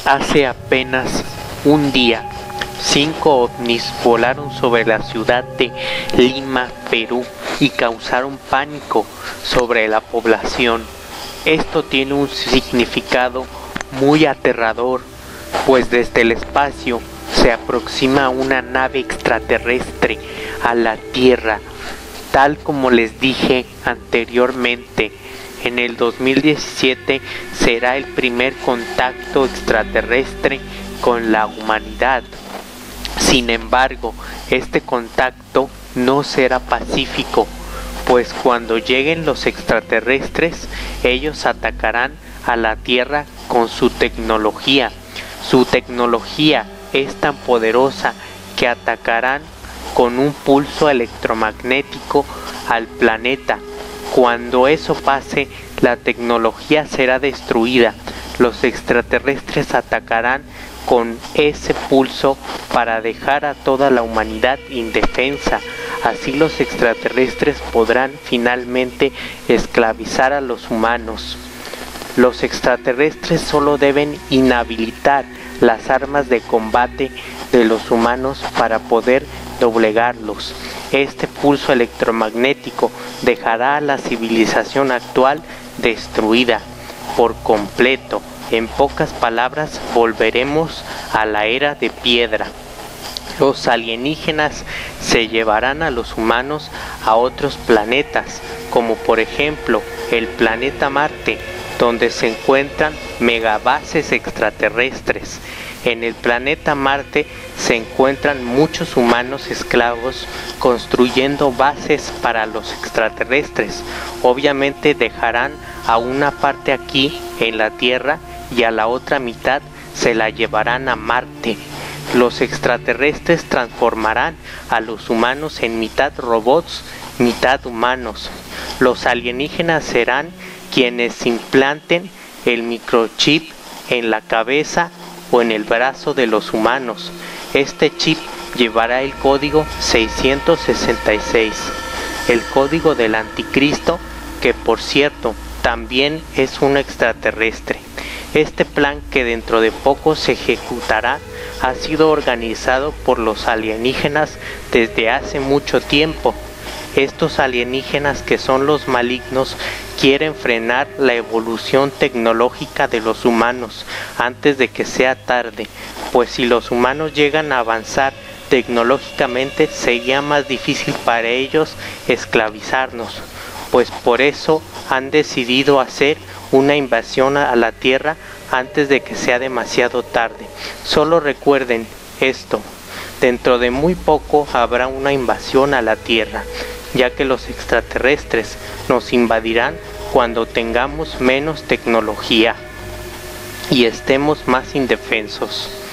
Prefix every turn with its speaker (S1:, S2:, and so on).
S1: Hace apenas un día, 5 ovnis volaron sobre la ciudad de Lima, Perú, y causaron pánico sobre la población. Esto tiene un significado muy aterrador, pues desde el espacio se aproxima una nave extraterrestre a la Tierra. Tal como les dije anteriormente, en el 2017 será el primer contacto extraterrestre con la humanidad. Sin embargo, este contacto no será pacífico, pues cuando lleguen los extraterrestres, ellos atacarán a la Tierra con su tecnología. Su tecnología es tan poderosa que atacarán con un pulso electromagnético al planeta. Cuando eso pase, la tecnología será destruida. Los extraterrestres atacarán con ese pulso para dejar a toda la humanidad indefensa. Así los extraterrestres podrán finalmente esclavizar a los humanos. Los extraterrestres solo deben inhabilitar las armas de combate de los humanos para poder doblegarlos. Este pulso electromagnético dejará a la civilización actual destruida por completo. En pocas palabras, volveremos a la era de piedra. Los alienígenas se llevarán a los humanos a otros planetas, como por ejemplo el planeta Marte, donde se encuentran megabases extraterrestres. En el planeta Marte se encuentran muchos humanos esclavos construyendo bases para los extraterrestres. Obviamente dejarán a una parte aquí en la Tierra y a la otra mitad se la llevarán a Marte. Los extraterrestres transformarán a los humanos en mitad robots, mitad humanos. Los alienígenas serán quienes implanten el microchip en la cabeza o en el brazo de los humanos. Este chip llevará el código 666, el código del anticristo, que por cierto también es un extraterrestre. Este plan, que dentro de poco se ejecutará, ha sido organizado por los alienígenas desde hace mucho tiempo. Estos alienígenas, que son los malignos, quieren frenar la evolución tecnológica de los humanos antes de que sea tarde, pues si los humanos llegan a avanzar tecnológicamente, sería más difícil para ellos esclavizarnos, pues por eso han decidido hacer una invasión a la Tierra antes de que sea demasiado tarde. Solo recuerden esto: dentro de muy poco habrá una invasión a la Tierra, ya que los extraterrestres nos invadirán cuando tengamos menos tecnología y estemos más indefensos.